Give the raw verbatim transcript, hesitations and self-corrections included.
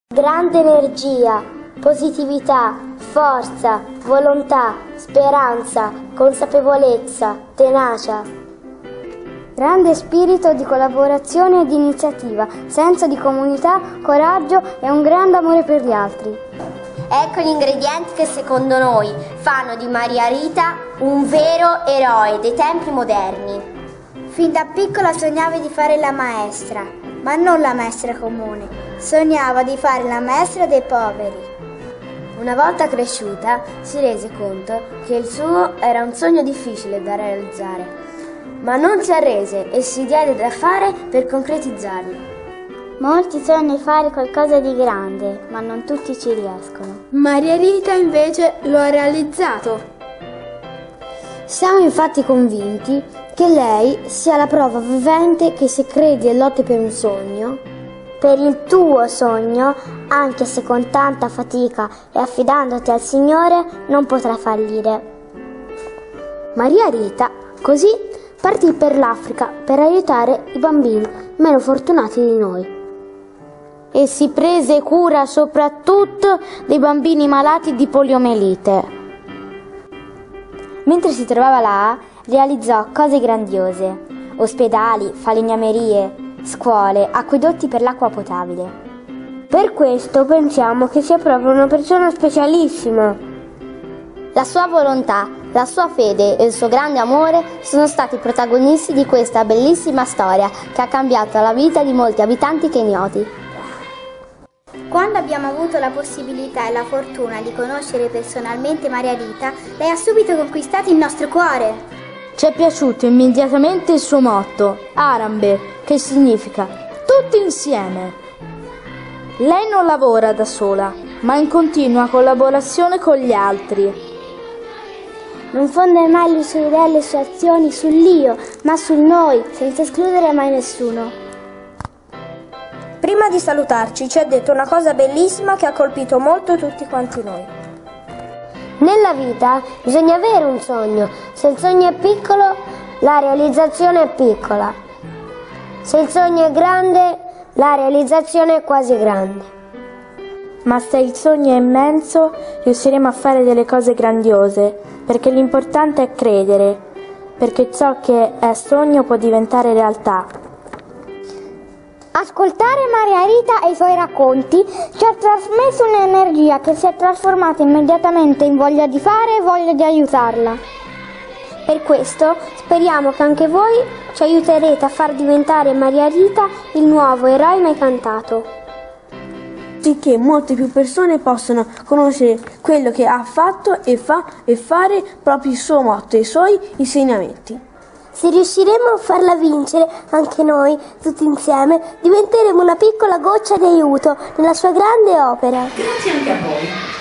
Grande energia, positività, forza, volontà, speranza, consapevolezza, tenacia. Grande spirito di collaborazione e di iniziativa, senso di comunità, coraggio e un grande amore per gli altri. Ecco gli ingredienti che secondo noi fanno di Maria Rita un vero eroe dei tempi moderni. Fin da piccola sognava di fare la maestra, ma non la maestra comune, sognava di fare la maestra dei poveri. Una volta cresciuta si rese conto che il suo era un sogno difficile da realizzare, ma non si arrese e si diede da fare per concretizzarlo. Molti sognano di fare qualcosa di grande, ma non tutti ci riescono. Maria Rita invece lo ha realizzato. Siamo infatti convinti che lei sia la prova vivente che se credi e lotti per un sogno, per il tuo sogno, anche se con tanta fatica e affidandoti al Signore, non potrai fallire. Maria Rita, così, partì per l'Africa per aiutare i bambini meno fortunati di noi. E si prese cura soprattutto dei bambini malati di poliomielite. Mentre si trovava là, realizzò cose grandiose: ospedali, falegnamerie, scuole, acquedotti per l'acqua potabile. Per questo pensiamo che sia proprio una persona specialissima. La sua volontà, la sua fede e il suo grande amore sono stati protagonisti di questa bellissima storia che ha cambiato la vita di molti abitanti kenyoti. Quando abbiamo avuto la possibilità e la fortuna di conoscere personalmente Maria Rita, lei ha subito conquistato il nostro cuore. Ci è piaciuto immediatamente il suo motto, Arambe, che significa tutti insieme. Lei non lavora da sola, ma in continua collaborazione con gli altri. Non fonda mai le sue idee e le sue azioni sull'io, ma sul noi, senza escludere mai nessuno. Prima di salutarci ci ha detto una cosa bellissima che ha colpito molto tutti quanti noi. Nella vita bisogna avere un sogno. Se il sogno è piccolo, la realizzazione è piccola. Se il sogno è grande, la realizzazione è quasi grande. Ma se il sogno è immenso, riusciremo a fare delle cose grandiose, perché l'importante è credere, perché ciò che è sogno può diventare realtà. Ascoltare Maria Rita e i suoi racconti ci ha trasmesso un'energia che si è trasformata immediatamente in voglia di fare e voglia di aiutarla. Per questo speriamo che anche voi ci aiuterete a far diventare Maria Rita il nuovo eroe mai cantato. Sicché molte più persone possano conoscere quello che ha fatto e fa e fare proprio il suo motto e i suoi insegnamenti. Se riusciremo a farla vincere, anche noi, tutti insieme, diventeremo una piccola goccia di aiuto nella sua grande opera. Grazie anche a voi.